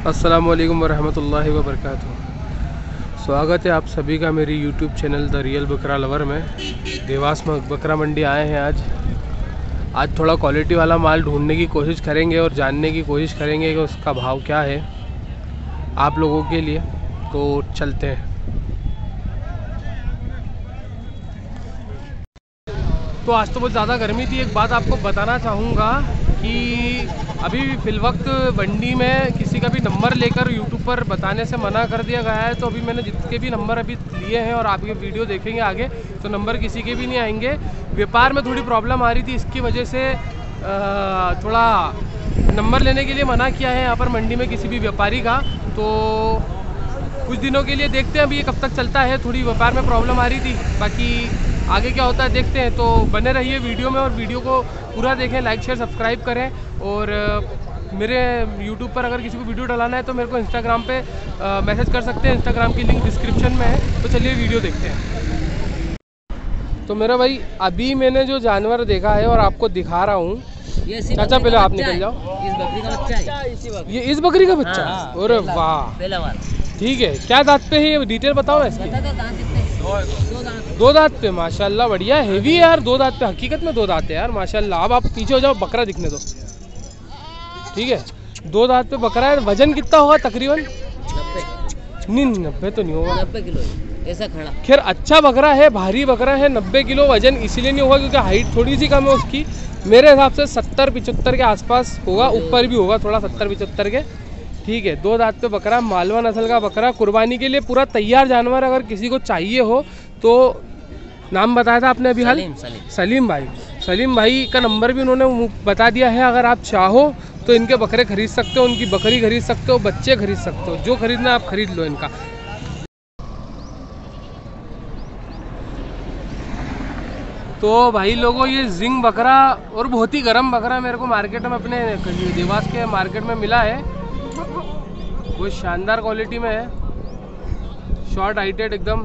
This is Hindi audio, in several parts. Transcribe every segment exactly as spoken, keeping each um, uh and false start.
अस्सलाम वालेकुम वरहमतुल्लाहि वबरकातुहू। स्वागत है आप सभी का मेरी YouTube channel the real Bakra lover में। देवास में बकरा मंडी आए हैं आज आज थोड़ा क्वालिटी वाला माल ढूंढने की कोशिश करेंगे और जानने की कोशिश करेंगे कि उसका भाव क्या है आप लोगों के लिए। तो चलते हैं। तो आज तो बहुत ज़्यादा गर्मी थी। एक बात आपको बताना चाहूँगा कि अभी फ़िलवक्त मंडी में किसी का भी नंबर लेकर यूट्यूब पर बताने से मना कर दिया गया है। तो अभी मैंने जितने भी नंबर अभी लिए हैं और आप ये वीडियो देखेंगे आगे तो नंबर किसी के भी नहीं आएंगे। व्यापार में थोड़ी प्रॉब्लम आ रही थी, इसकी वजह से थोड़ा नंबर लेने के लिए मना किया है यहाँ पर मंडी में किसी भी व्यापारी का। तो कुछ दिनों के लिए देखते हैं अभी ये कब तक चलता है। थोड़ी व्यापार में प्रॉब्लम आ रही थी, बाकी आगे क्या होता है देखते हैं। तो बने रहिए वीडियो में और वीडियो को पूरा देखें, लाइक शेयर सब्सक्राइब करें। और मेरे यूट्यूब पर अगर किसी को वीडियो डलाना है तो मेरे को इंस्टाग्राम पे आ, मैसेज कर सकते हैं। इंस्टाग्राम की लिंक डिस्क्रिप्शन में है। तो चलिए वीडियो देखते हैं। तो मेरा भाई अभी मैंने जो जानवर देखा है और आपको दिखा रहा हूँ, चाचा पहले आप निकल जाओ। इस बकरी का बच्चा है। ये इस बकरी का बच्चा है? अरे वाह, पहला बार। ठीक है। क्या दांत पे है ये, डिटेल बताओ ना इसकी। बता दो दांत कितने? दो दांत। दो दांत पे, माशाल्लाह बढ़िया हेवी है यार। दो दांत पे, हकीकत में दो दांत है यार माशाल्लाह। अब आप पीछे हो जाओ, बकरा दिखने दो। ठीक है, दो दांत पे बकरा है। वजन कितना होगा तकरीबन? नब्बे। नहीं नब्बे तो नहीं होगा, नब्बे किलो ऐसा खड़ा। खैर अच्छा बकरा है, भारी बकरा है। नब्बे किलो वजन इसीलिए नहीं होगा क्योंकि हाइट थोड़ी सी कम है उसकी। मेरे हिसाब से सत्तर पिचहत्तर के आसपास होगा, ऊपर भी होगा थोड़ा, सत्तर पिचहत्तर के। ठीक है, दो दांत पे बकरा, मालवा नस्ल का बकरा, कुर्बानी के लिए पूरा तैयार जानवर। अगर किसी को चाहिए हो तो नाम बताया था आपने अभी हाल? सलीम, सलीम। सलीम भाई। सलीम भाई का नंबर भी उन्होंने बता दिया है। अगर आप चाहो तो इनके बकरे खरीद सकते हो, उनकी बकरी खरीद सकते हो, बच्चे खरीद सकते हो। जो खरीदना है आप खरीद लो इनका। तो भाई लोगों, ये जिंग बकरा और बहुत ही गर्म बकरा मेरे को मार्केट में, अपने देवास के मार्केट में मिला है। वो शानदार क्वालिटी में है, शॉर्ट हाइटेड एकदम,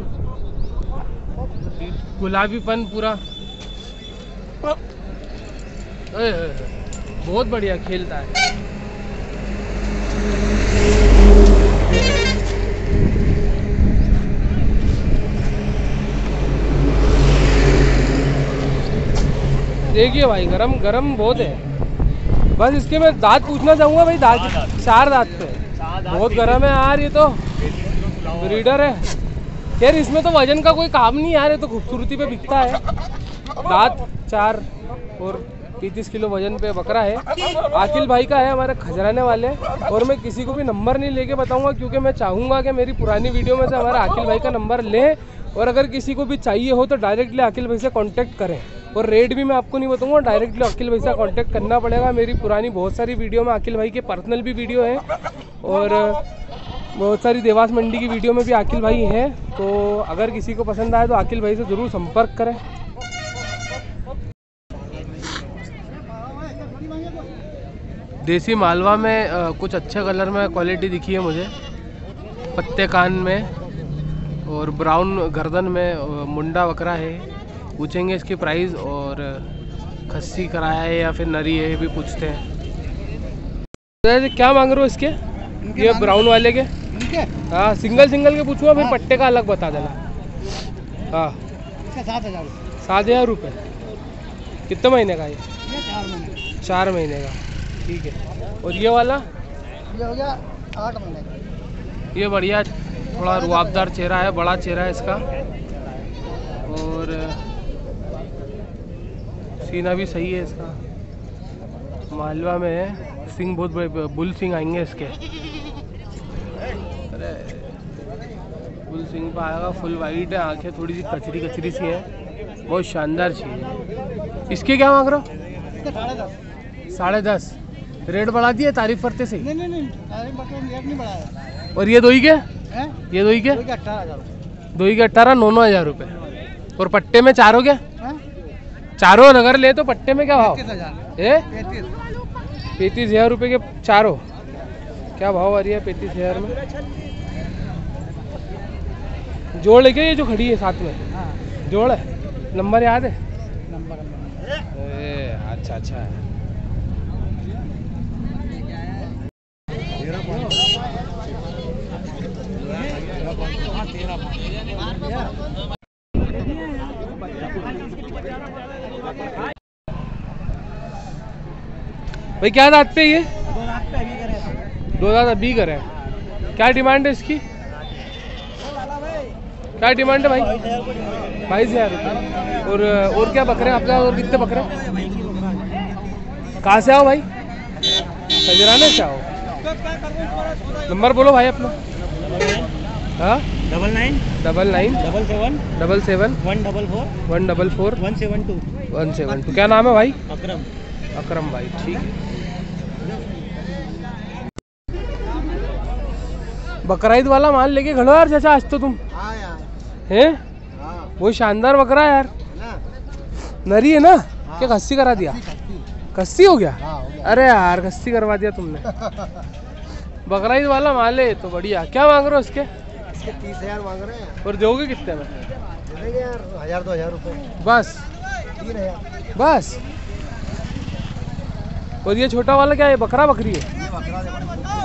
गुलाबीपन पूरा, बहुत बढ़िया खेलता है। देखिए भाई, गरम गरम बहुत है। बस इसके मैं दांत पूछना चाहूँगा भाई, दांत चार दांत पे बहुत गर्म है यार। ये तो ब्रीडर है। यार इसमें तो वजन का कोई काम नहीं यार, ये तो खूबसूरती पे बिकता है। दांत चार और पैंतीस किलो वजन पे बकरा है। आकिल भाई का है, हमारे खजराने वाले। और मैं किसी को भी नंबर नहीं लेके बताऊंगा क्योंकि मैं चाहूँगा कि मेरी पुरानी वीडियो में से हमारे आकिल भाई का नंबर लें। और अगर किसी को भी चाहिए हो तो डायरेक्टली आकिल भाई से कॉन्टैक्ट करें। और रेट भी मैं आपको नहीं बताऊंगा, डायरेक्टली अखिल भाई से कांटेक्ट करना पड़ेगा। मेरी पुरानी बहुत सारी वीडियो में अखिल भाई के पर्सनल भी वीडियो है और बहुत सारी देवास मंडी की वीडियो में भी अखिल भाई हैं। तो अगर किसी को पसंद आए तो अखिल भाई से ज़रूर संपर्क करें। देसी मालवा में आ, कुछ अच्छे कलर में क्वालिटी दिखी है मुझे, पत्ते कान में और ब्राउन गर्दन में। मुंडा बकरा है। पूछेंगे इसकी प्राइस और खस्सी कराया है या फिर नरी है, भी पूछते हैं। तो क्या मांग रहे हो इसके? ये ब्राउन वाले के? हाँ, सिंगल सिंगल के पूछूंगा, फिर पट्टे का अलग बता देना। हाँ, सात हजार सात हजार रुपये। कितने महीने का ये? चार महीने चार महीने का। ठीक है। और ये वाला? ये हो गया आठ महीने का। ये बढ़िया, थोड़ा रुआबदार चेहरा है, बड़ा चेहरा है इसका और सीना भी सही है इसका। मालवा में है, सिंग बहुत बड़े, बुल सिंग आएंगे इसके। अरे बुल सिंग पे आएगा, फुल वाइट है, आंखें थोड़ी सी कचरी कचरी सी हैं, बहुत शानदार चीज़ है। इसके क्या मांग रहे हो? साढ़े दस। रेट बढ़ा दिया तारीफ करते सही? नहीं नहीं नहीं, रेट नहीं बढ़ाया। और ये दो ही के? है? ये दो ही के? अठारह हजार। दो ही के अट्ठारह, नौ नौ हजार रुपये। और पट्टे में चारों क्या? चारों अगर ले तो पट्टे में क्या भाव? पैंतीस हजार रुपये के चारों। क्या भाव आ रही है पैंतीस हजार में? जोड़ लेके ये जो खड़ी है साथ में? हाँ। जोड़ है। नंबर याद है? नंबर अच्छा अच्छा है। भाई क्या दांत पे ये? दो दांत अभी करे। क्या डिमांड है इसकी? क्या डिमांड है भाई? बाईस हजार रुपये। और और क्या बकरे आपके और कितने बकरे? कहाँ से आओ भाई? सजराने से आओ। नंबर बोलो भाई अपना। हाँ double nine double nine double seven double seven one double four one double four one seven two one seven two. क्या नाम है भाई? अकरम। अकरम भाई, ठीक है। बकराईद वाला माल लेके खड़ो यार चाचा आज तो तुम। हाँ यार। हैं? हाँ। वो शानदार बकरा है यार। नरी है ना? क्या खस्सी करा दिया? खस्सी हो गया? हाँ, हो गया। अरे यार खस्सी करवा दिया तुमने। बकराईद वाला माल है तो बढ़िया। क्या मांग रहे हो इसके? इसके तीस हजार मांग रहे हैं। और दोगे कितने में? देंगे यार हजार दो हजार रुपये। बस तीन हजार बस। और ये छोटा वाला क्या है? बकरा बकरी है? ये बकरा देखो।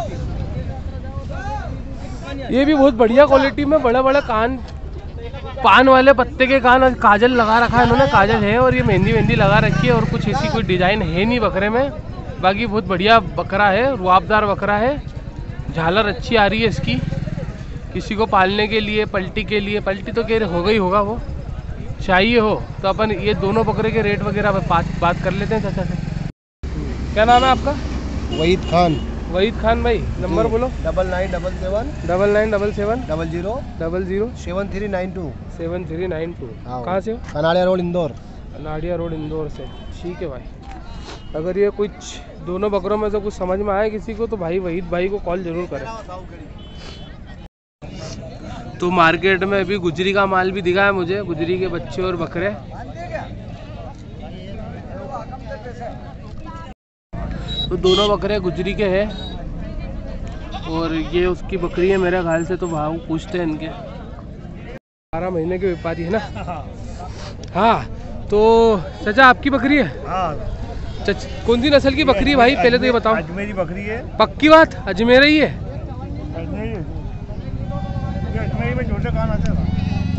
ये भी बहुत बढ़िया क्वालिटी में, बड़े बड़े कान, पान वाले पत्ते के कान, और काजल लगा रखा है इन्होंने, काजल है। और ये मेहंदी मेहंदी लगा रखी है। और कुछ ऐसी कोई डिजाइन है नहीं बकरे में। बाकी बहुत बढ़िया बकरा है, रुआबदार बकरा है। झालर अच्छी आ रही है इसकी। किसी को पालने के लिए, पलटी के लिए, पलटी तो कह हो गई होगा, वो चाहिए हो तो अपन ये दोनों बकरे के रेट वगैरह बात बात कर लेते हैं चाचा से। क्या नाम है आपका? वहीद खान। वहीद खान भाई, नंबर बोलो। Double nine double seven double nine double seven double zero double zero seven three nine two. Seven three nine two. हाँ। कहाँ से हो? कनाड़िया रोड इंदौर। नाडिया रोड इंदौर से, ठीक है भाई। अगर ये कुछ दोनों बकरों में से कुछ समझ में आए किसी को तो भाई वहीद भाई को कॉल जरूर करें। तो मार्केट में अभी गुजरी का माल भी दिखा है मुझे, गुजरी के बच्चे और बकरे। तो दोनों बकरे गुजरी के हैं और ये उसकी बकरी है मेरे ख्याल से। तो भाव पूछते हैं इनके। बारह महीने के व्यापारी है ना? हाँ। तो चाचा आपकी बकरी है? हाँ। चच, कौन सी नस्ल की बकरी है भाई? पहले तो ये बताओ। अजमेरी बकरी है। पक्की बात? अजमेर ही है? अजमेरी अजमेरी में छोटे कान आते हैं।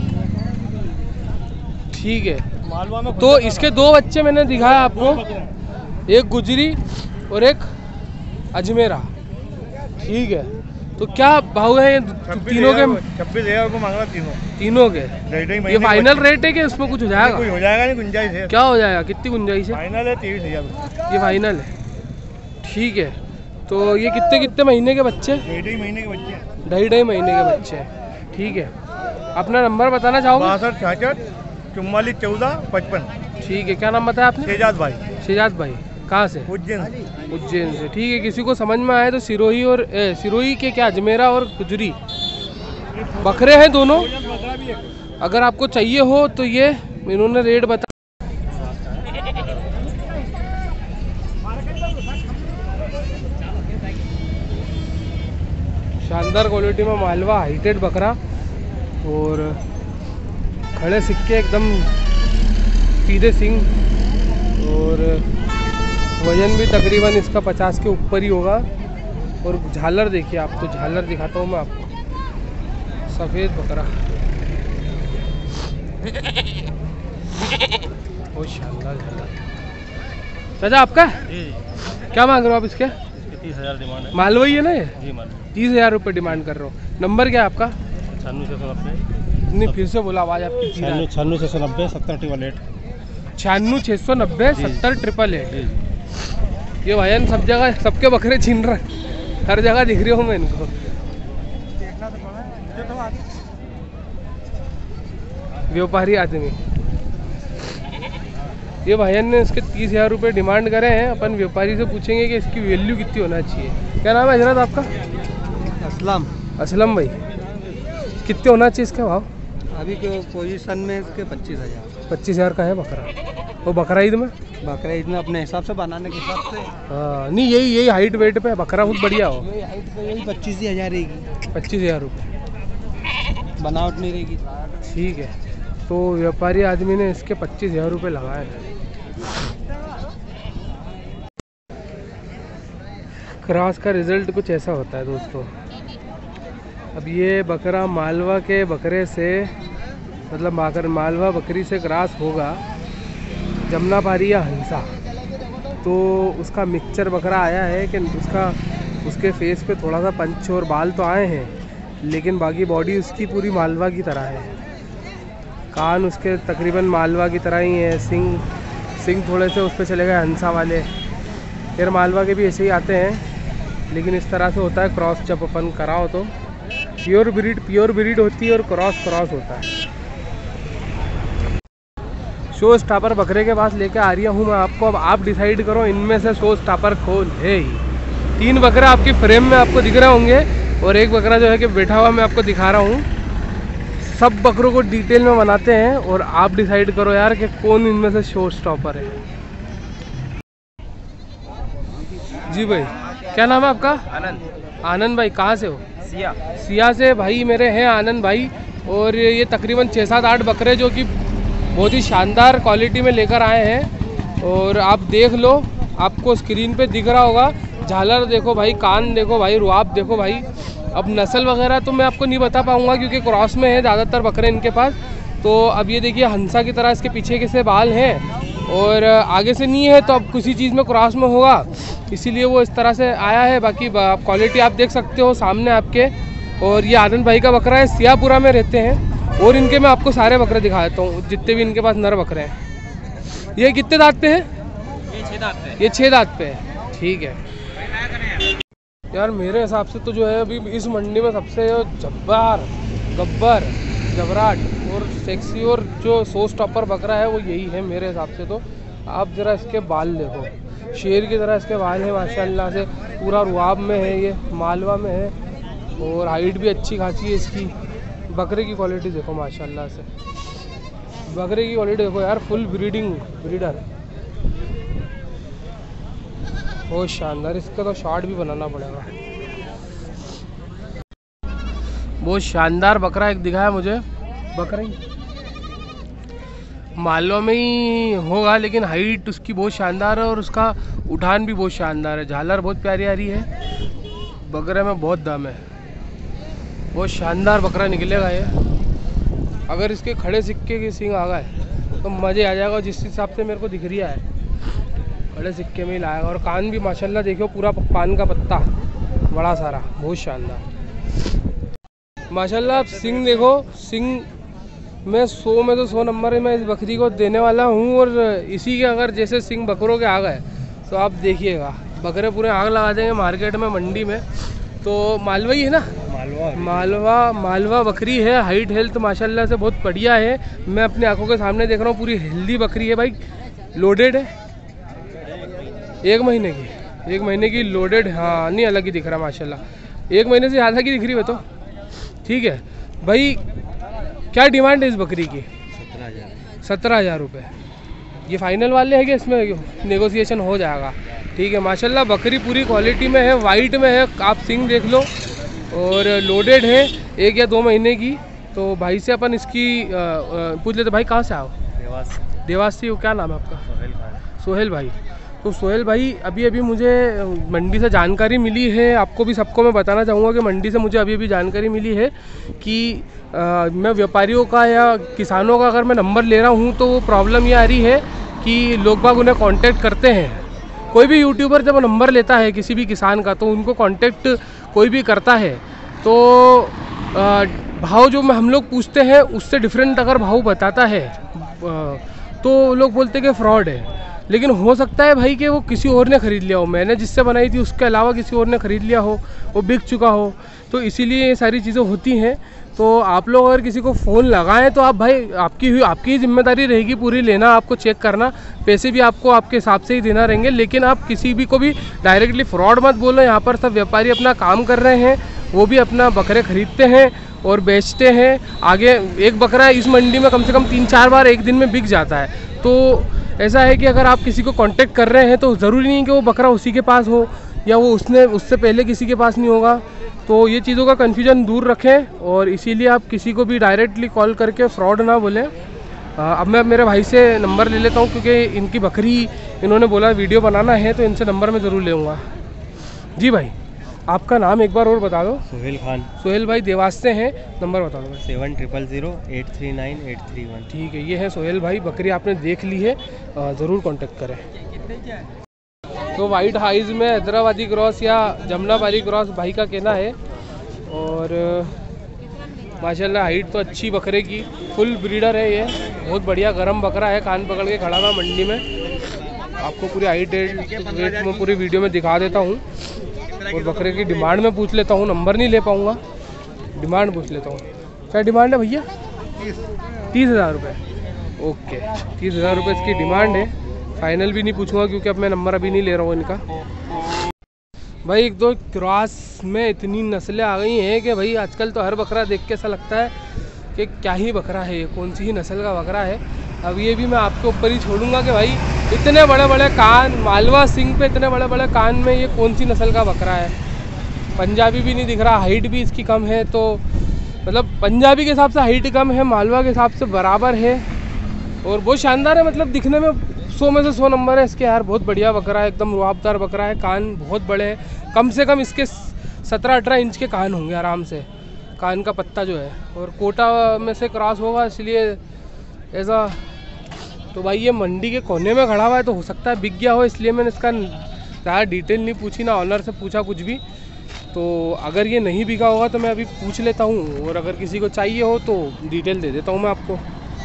ठीक है। मालवा में तो इसके दो बच्चे मैंने दिखाया आपको, एक गुजरी और एक अजमेरा, ठीक है। तो क्या भाव है ये तीनों के? छब्बीस हजार को मांग रहा तीनों तीनों के। डेढ़ डेढ़ ये महीने फाइनल रेट है कि उसमें कुछ हो जाएगा? कुछ हो जाएगा नहीं, गुंजाइश है। क्या हो जाएगा? कितनी गुंजाइश है? फाइनल है तेईस हजार। ये फाइनल है, ठीक है। तो ये कितने कितने महीने के बच्चे? डेढ़ डेढ़ महीने के बच्चे हैं। ढाई ढाई महीने के बच्चे हैं, ठीक है। अपना नंबर बताना चाहोगे? बासठ छाछठ चुम्बालीस चौदह पचपन। ठीक है। क्या नाम बताया आपने? शेजाद भाई, शेजाद भाई। कहाँ से? उज्जैन। उज्जैन से, ठीक है। किसी को समझ में आए तो सिरोही और ए, सिरोही के क्या अजमेरा और गुजरी बकरे हैं दोनों। अगर आपको चाहिए हो तो ये इन्होंने रेट बता। शानदार क्वालिटी में मालवा हाइटेड बकरा और खड़े सिक्के एकदम सीधे सिंग। और वजन भी तकरीबन इसका पचास के ऊपर ही होगा। और झालर देखिए आप, तो झालर दिखाता हूँ मैं आपको। सफ़ेद बकरा, बहुत शानदार झालर। चाचा आपका क्या मांग रहे हो आप इसके? तीस हजार डिमांड है। मालवा ही है ना ये? जी मान तीस हजार रुपये डिमांड कर रहे हो। नंबर क्या है आपका? छानवे छः सौ नब्बे। नहीं, फिर से बोला, आवाज़ आपकी धीरे छानवे है। छानवे छः सौ नब्बे सत्तर ट्रिपल एट। छियानवे छः सौ नब्बे सत्तर ट्रिपल एट। ये भैया सब जगह सबके बकरे छीन रहे, हर जगह दिख रही हूँ मैं इनको। व्यापारी आदमी। ये भैया ने इसके तीस हजार रुपये डिमांड करे हैं। अपन व्यापारी से पूछेंगे कि इसकी वैल्यू कितनी होना चाहिए। क्या नाम है हजरत आपका? असलम। असलम भाई, कितने होना चाहिए इसका भाव? अभी के पोजीशन में इसके पच्चीस हजार। पच्चीस हजार का है बकरा। वो बकरा ईद में? बकरा ईद में अपने हिसाब से बनाने के हिसाब से। हाँ, नहीं यही यही हाइट वेट पे बकरा बहुत बढ़िया हो। यही हाइट पे यही पच्चीस ही हजार रहेगी। पच्चीस हजार रुपये बनावट नहीं रहेगी। ठीक है। तो व्यापारी आदमी ने इसके पच्चीस हजार रुपये लगाए हैं। क्रॉस का रिजल्ट कुछ ऐसा होता है दोस्तों। अब ये बकरा मालवा के बकरे से मतलब माकर मालवा बकरी से क्रॉस होगा जमुनापारी या हंसा, तो उसका मिक्सचर बकरा आया है कि उसका उसके फेस पे थोड़ा सा पंच और बाल तो आए हैं, लेकिन बाकी बॉडी उसकी पूरी मालवा की तरह है। कान उसके तकरीबन मालवा की तरह ही है, सिंग सिंग थोड़े से उस पर चले गए हंसा वाले। फिर मालवा के भी ऐसे ही आते हैं, लेकिन इस तरह से होता है क्रॉस जब अपन कराओ तो प्योर ब्रीड प्योर ब्रीड होती है और क्रॉस क्रॉस होता है। शो स्टॉपर बकरे के पास लेके आ रही हूँ मैं आपको। अब आप डिसाइड करो इनमें से शो स्टॉपर कौन है। ही तीन बकरा आपकी फ्रेम में आपको दिख रहे होंगे और एक बकरा जो है कि बैठा हुआ मैं आपको दिखा रहा हूँ। सब बकरों को डिटेल में बनाते हैं और आप डिसाइड करो यार कि कौन इनमें से शो स्टॉपर है। जी भाई, क्या नाम है आपका? आनंद। आनंद भाई, कहाँ से हो? सिया। सिया से भाई मेरे हैं आनंद भाई, और ये तकरीबन छः सात आठ बकरे जो कि बहुत ही शानदार क्वालिटी में लेकर आए हैं। और आप देख लो, आपको स्क्रीन पे दिख रहा होगा। झालर देखो भाई, कान देखो भाई, रुआब देखो भाई। अब नस्ल वगैरह तो मैं आपको नहीं बता पाऊँगा क्योंकि क्रॉस में है ज़्यादातर बकरे इनके पास। तो अब ये देखिए हंसा की तरह इसके पीछे के से बाल हैं और आगे से नहीं है, तो अब किसी चीज़ में क्रॉस में होगा, इसीलिए वो इस तरह से आया है। बाकी क्वालिटी आप देख सकते हो सामने आपके। और ये आनंद भाई का बकरा है, सियापुरा में रहते हैं। और इनके मैं आपको सारे बकरे दिखा देता हूँ जितने भी इनके पास नर बकरे हैं। ये कितने दांत पे है? ये छह दांत पे। ये छः दांत पे है, ठीक है। यार मेरे हिसाब से तो जो है अभी इस मंडी में सबसे जब्बार गब्बर जबराट और सेक्सी और जो शो स्टॉपर बकरा है वो यही है मेरे हिसाब से। तो आप ज़रा इसके बाल देखो, शेर की तरह इसके बाल हैं माशाल्लाह से। पूरा रुआब में है, ये मालवा में है और हाइट भी अच्छी खासी है इसकी। बकरे की क्वालिटी देखो माशाल्लाह से, बकरे की क्वालिटी देखो यार, फुल ब्रीडिंग ब्रीडर, बहुत शानदार। इसका तो शॉट भी बनाना पड़ेगा। बहुत शानदार बकरा एक दिखाया मुझे, बकरा ही मालवा में ही होगा, लेकिन हाइट उसकी बहुत शानदार है और उसका उठान भी बहुत शानदार है। झालर बहुत प्यारी आ रही है, बकरे में बहुत दम है, बहुत शानदार बकरा निकलेगा ये। अगर इसके खड़े सिक्के के सींग आ गए तो मज़े आ जाएगा। जिस हिसाब से मेरे को दिख रही है खड़े सिक्के में ही लाएगा। और कान भी माशाल्लाह देखो, पूरा पान का पत्ता बड़ा सारा, बहुत शानदार माशाल्लाह। आप सिंग देखो, सिंग मैं सौ में तो सौ नंबर मैं इस बकरी को देने वाला हूँ। और इसी के अगर जैसे सिंग बकरों के आ गए तो आप देखिएगा बकरे पूरे आग लगा देंगे मार्केट में, मंडी में। तो मालवा ही है ना? मालवा मालवा मालवा बकरी है। हाइट हेल्थ माशाल्लाह से बहुत बढ़िया है। मैं अपनी आंखों के सामने देख रहा हूँ, पूरी हेल्दी बकरी है भाई। लोडेड है, एक महीने की एक महीने की लोडेड। हाँ नहीं, अलग ही दिख रहा है माशाल्लाह, एक महीने से ज़्यादा की दिख रही है तो ठीक है भाई। क्या डिमांड है इस बकरी की? सत्रह हजार सत्रह हज़ार रुपये। ये फाइनल वाले हैं कि इसमें नेगोशिएशन हो जाएगा? ठीक है माशाल्लाह, बकरी पूरी क्वालिटी में है, वाइट में है, आप सिंग देख लो और लोडेड है, एक या दो महीने की। तो भाई से अपन इसकी आ, आ, पूछ लेते। भाई कहाँ से आओ? देवास। देवास से। क्या नाम है आपका? सोहेल भाई। सोहेल भाई। तो सोहेल भाई, अभी अभी मुझे मंडी से जानकारी मिली है, आपको भी सबको मैं बताना चाहूँगा कि मंडी से मुझे अभी अभी जानकारी मिली है कि आ, मैं व्यापारियों का या किसानों का अगर मैं नंबर ले रहा हूँ तो वो प्रॉब्लम ये आ रही है कि लोग बाग उन्हें कांटेक्ट करते हैं। कोई भी यूट्यूबर जब नंबर लेता है किसी भी किसान का तो उनको कांटेक्ट कोई भी करता है तो आ, भाव जो हम लोग पूछते हैं उससे डिफरेंट अगर भाव बताता है आ, तो लोग बोलते हैं कि फ्रॉड है। लेकिन हो सकता है भाई कि वो किसी और ने ख़रीद लिया हो, मैंने जिससे बनाई थी उसके अलावा किसी और ने ख़रीद लिया हो, वो बिक चुका हो, तो इसीलिए ये सारी चीज़ें होती हैं। तो आप लोग अगर किसी को फ़ोन लगाएं तो आप भाई आपकी हुई आपकी ही जिम्मेदारी रहेगी पूरी, लेना आपको, चेक करना, पैसे भी आपको आपके हिसाब से ही देना रहेंगे। लेकिन आप किसी भी को भी डायरेक्टली फ्रॉड मत बोलो। यहाँ पर सब व्यापारी अपना काम कर रहे हैं, वो भी अपना बकरे ख़रीदते हैं और बेचते हैं। आगे एक बकरा इस मंडी में कम से कम तीन चार बार एक दिन में बिक जाता है। तो ऐसा है कि अगर आप किसी को कांटेक्ट कर रहे हैं तो ज़रूरी नहीं कि वो बकरा उसी के पास हो या वो उसने उससे पहले किसी के पास नहीं होगा। तो ये चीज़ों का कन्फ्यूजन दूर रखें और इसीलिए आप किसी को भी डायरेक्टली कॉल करके फ्रॉड ना बोलें। अब मैं मेरे भाई से नंबर ले लेता हूँ क्योंकि इनकी बकरी इन्होंने बोला वीडियो बनाना है तो इनसे नंबर मैं ज़रूर लूँगा। जी भाई, आपका नाम एक बार और बता दो। सोहेल खान। सोहेल भाई देवास से हैं, नंबर बता दो भाई। Seven triple zero eight three nine eight three one. ठीक है, ये है सोहेल भाई, बकरी आपने देख ली है, ज़रूर कांटेक्ट करें। तो वाइट हाइज में हैदराबादी क्रॉस या जमनाबादी क्रॉस भाई का कहना है। और माशाल्लाह हाइट तो अच्छी बकरे की, फुल ब्रीडर है ये, बहुत बढ़िया गरम बकरा है। कान पकड़ के खड़ा था मंडी में, आपको पूरी हाइट वेट में पूरी वीडियो में दिखा देता हूँ। और बकरे की डिमांड में पूछ लेता हूँ, नंबर नहीं ले पाऊँगा, डिमांड पूछ लेता हूँ। क्या डिमांड है भैया? तीस हज़ार रुपये। ओके, तीस हज़ार रुपये इसकी डिमांड है। फाइनल भी नहीं पूछूंगा क्योंकि अब मैं नंबर अभी नहीं ले रहा हूँ इनका। भाई एक दो क्रॉस में इतनी नस्लें आ गई हैं कि भाई आजकल तो हर बकरा देख के ऐसा लगता है कि क्या ही बकरा है ये, कौन सी ही नस्ल का बकरा है। अब ये भी मैं आपके ऊपर ही छोड़ूंगा कि भाई इतने बड़े बड़े कान, मालवा सिंह पे इतने बड़े बड़े कान में ये कौन सी नस्ल का बकरा है। पंजाबी भी नहीं दिख रहा, हाइट भी इसकी कम है, तो मतलब पंजाबी के हिसाब से हाइट कम है, मालवा के हिसाब से बराबर है और बहुत शानदार है। मतलब दिखने में सौ में से सौ नंबर है इसके यार, बहुत बढ़िया बकरा है, एकदम रुआबदार बकरा है। कान बहुत बड़े हैं, कम से कम इसके सत्रह अठारह इंच के कान होंगे आराम से, कान का पत्ता जो है। और कोटा में से क्रॉस होगा इसलिए ऐसा। तो भाई ये मंडी के कोने में खड़ा हुआ है, तो हो सकता है बिक गया हो, इसलिए मैंने इसका ज़्यादा डिटेल नहीं पूछी, ना ऑनर से पूछा कुछ भी। तो अगर ये नहीं बिका होगा तो मैं अभी पूछ लेता हूँ, और अगर किसी को चाहिए हो तो डिटेल दे देता हूँ मैं आपको।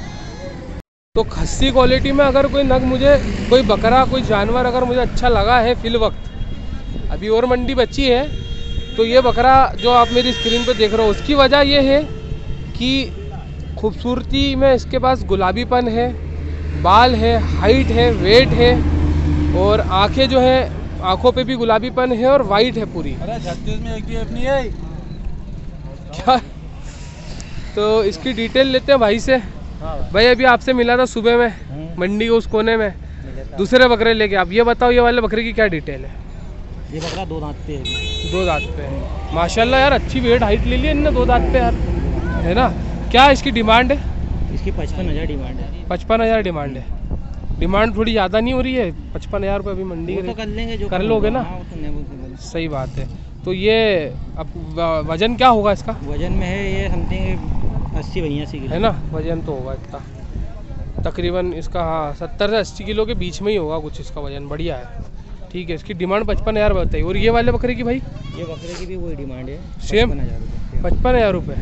तो खस्सी क्वालिटी में अगर कोई नग मुझे, कोई बकरा, कोई जानवर अगर मुझे अच्छा लगा है फिल वक्त, अभी और मंडी बची है, तो ये बकरा जो आप मेरी स्क्रीन पे देख रहे हो, उसकी वजह ये है कि खूबसूरती में इसके पास गुलाबीपन है, बाल है, हाइट है, वेट है, और आंखें जो है, आंखों पे भी गुलाबीपन है और वाइट है पूरी। अरे छत्तीस में एक भी अपनी है क्या? तो इसकी डिटेल लेते हैं भाई से। भाई अभी आपसे मिला था सुबह में मंडी के उस कोने में, दूसरे बकरे लेके, आप ये बताओ ये वाले बकरे की क्या डिटेल है? ये बकरा दो दांत पे है। दो दांत पे है, माशाल्लाह यार, अच्छी वेट हाइट ले ली है इनने दो दांत पे यार, है ना। क्या इसकी डिमांड है? इसकी पचपन हज़ार डिमांड है। पचपन हज़ार डिमांड है। डिमांड थोड़ी ज़्यादा नहीं हो रही है? पचपन हज़ार रुपये अभी मंडी वो तो कर लेंगे, जो कर लोगे ना। हाँ, तो नेगोशिएबल। सही बात है। तो ये अब वजन क्या होगा इसका? वजन में है ये समथिंग अस्सी बयासी किलो है ना, वजन तो होगा इतना तकरीबन इसका, हाँ सत्तर से अस्सी किलो के बीच में ही होगा कुछ इसका वजन, बढ़िया है। ठीक है, इसकी डिमांड पचपन हज़ार बताइए। और ये वाले बकरे की भाई? ये बकरे की भी वही डिमांड है, सेम पचपन हज़ार रुपये। पचपन हज़ार रुपये।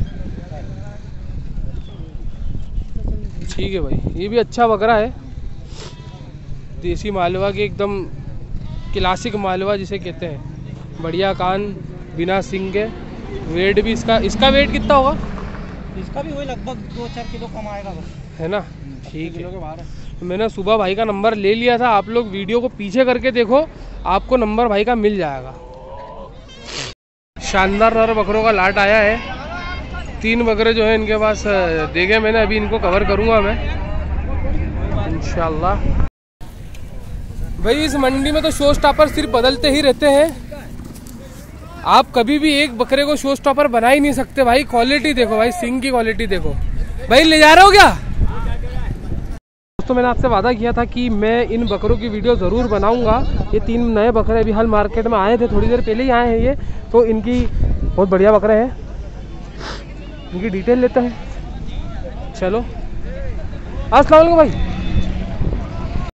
ठीक है भाई, ये भी अच्छा बकरा है, देसी मालवा के, एकदम क्लासिक मालवा जिसे कहते हैं। बढ़िया कान, बिना सिंग के, वेट भी इसका, इसका वेट कितना होगा? इसका भी वही लगभग दो चार किलो कम आएगा बस, है ना। ठीक है, तो मैंने सुबह भाई का नंबर ले लिया था, आप लोग वीडियो को पीछे करके देखो, आपको नंबर भाई का मिल जाएगा। शानदार नर बकरों का लाट आया है, तीन बकरे जो है इनके पास देखे मैंने, अभी इनको कवर करूँगा मैं इंशाल्लाह। भाई इस मंडी में तो शो स्टॉपर सिर्फ बदलते ही रहते हैं, आप कभी भी एक बकरे को शो स्टॉपर बना ही नहीं सकते भाई। क्वालिटी देखो भाई, सिंग की क्वालिटी देखो भाई। ले जा रहे हो क्या दोस्तों? मैंने आपसे वादा किया था कि मैं इन बकरों की वीडियो ज़रूर बनाऊंगा। ये तीन नए बकरे अभी हाल मार्केट में आए थे, थोड़ी देर पहले ही आए हैं ये, तो इनकी बहुत बढ़िया बकरे हैं, इनकी डिटेल लेते हैं। चलो, अस्सलाम वालेकुम भाई।